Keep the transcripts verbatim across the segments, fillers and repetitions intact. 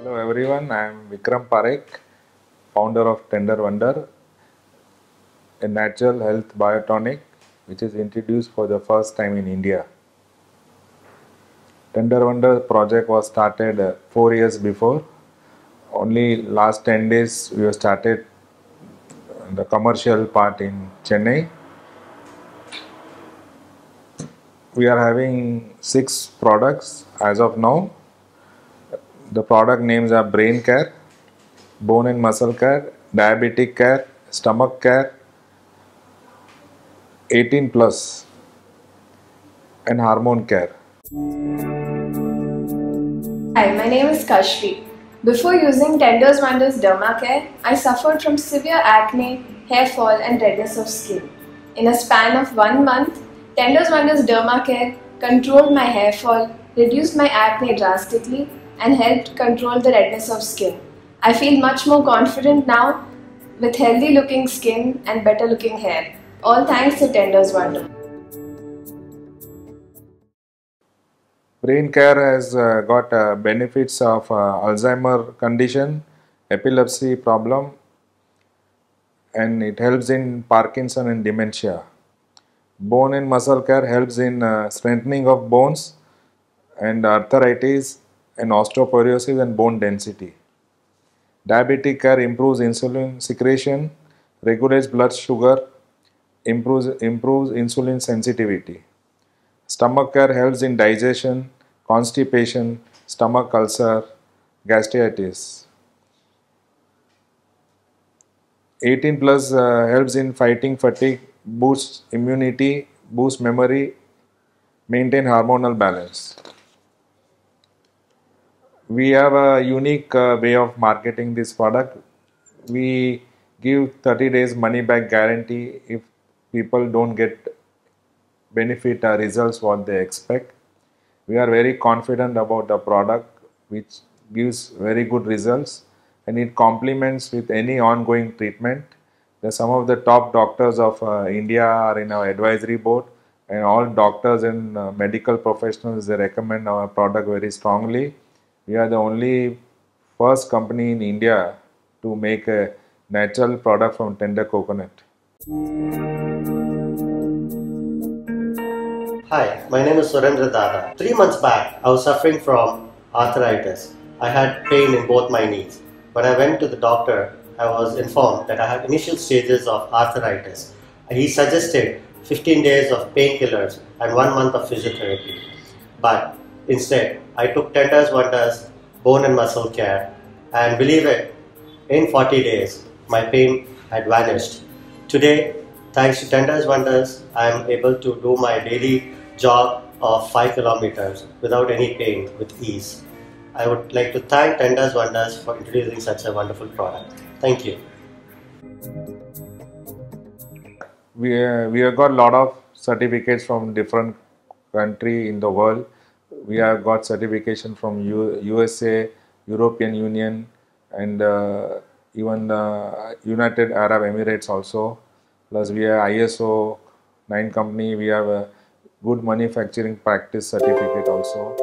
Hello everyone, I am Vikram Parekh, founder of Tender Wonder, a natural health biotonic which is introduced for the first time in India. Tender Wonder project was started uh, four years before. Only last ten days we have started the commercial part in Chennai. We are having six products as of now. The product names are Brain Care, Bone and Muscle Care, Diabetic Care, Stomach Care, eighteen plus, and Hormone Care. Hi, my name is Kashvi. Before using Tender Wonders Dermacare, I suffered from severe acne, hair fall and redness of skin. In a span of one month, Tender Wonders Dermacare controlled my hair fall, reduced my acne drastically and helped control the redness of skin. I feel much more confident now with healthy looking skin and better looking hair. All thanks to Tender Wonders. Brain Care has uh, got uh, benefits of uh, Alzheimer condition, epilepsy problem, and it helps in Parkinson and dementia. Bone and Muscle Care helps in uh, strengthening of bones and arthritis and osteoporosis and bone density. Diabetic Care improves insulin secretion, regulates blood sugar, improves, improves insulin sensitivity. Stomach Care helps in digestion, constipation, stomach ulcer, gastritis. eighteen plus uh, helps in fighting fatigue, boosts immunity, boosts memory, maintain hormonal balance. We have a unique uh, way of marketing this product. We give thirty days money back guarantee if people don't get benefit or results what they expect. We are very confident about the product which gives very good results and it complements with any ongoing treatment. The, some of the top doctors of uh, India are in our advisory board and all doctors and uh, medical professionals they recommend our product very strongly. We are the only first company in India to make a natural product from tender coconut. Hi, my name is Surendra Dada. Three months back, I was suffering from arthritis. I had pain in both my knees. When I went to the doctor, I was informed that I had initial stages of arthritis. He suggested fifteen days of painkillers and one month of physiotherapy. But instead, I took Tender Wonders Bone and Muscle Care, and believe it, in forty days, my pain had vanished. Today, thanks to Tender Wonders, I am able to do my daily jog of five kilometers without any pain with ease. I would like to thank Tender Wonders for introducing such a wonderful product. Thank you. We, uh, we have got a lot of certificates from different countries in the world. We have got certification from U USA, European Union, and uh, even uh, United Arab Emirates also. Plus we have I S O nine company, we have a good manufacturing practice certificate also.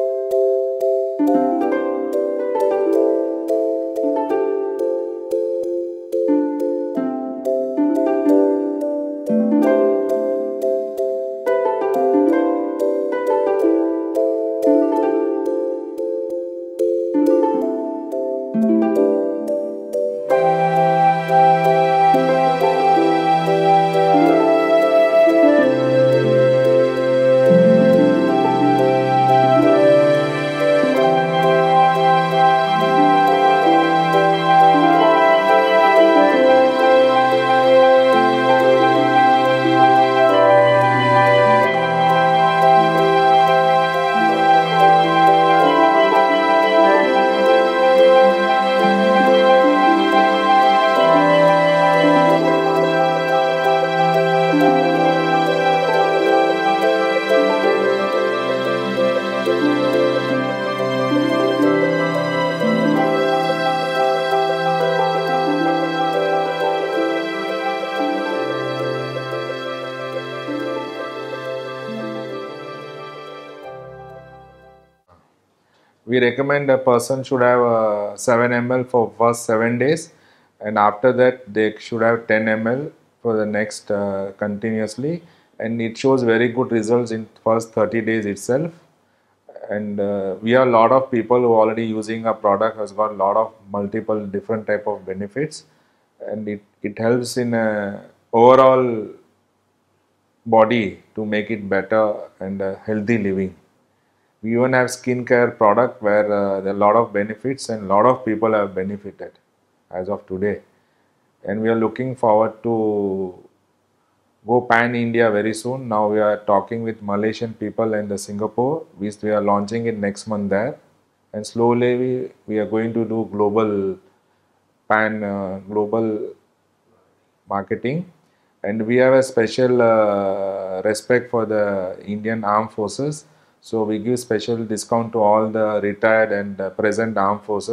We recommend a person should have uh, seven milliliters for first seven days, and after that they should have ten milliliters for the next uh, continuously, and it shows very good results in first thirty days itself. And uh, we have a lot of people who are already using our product, has got a lot of multiple different type of benefits, and it, it helps in a overall body to make it better and uh, healthy living. We even have skincare product where uh, there are a lot of benefits and a lot of people have benefited as of today. And we are looking forward to go pan India very soon. Now we are talking with Malaysian people and the Singapore. We, we are launching it next month there. And slowly we, we are going to do global pan, uh, global marketing. And we have a special uh, respect for the Indian Armed Forces. So we give special discount to all the retired and uh, present armed forces.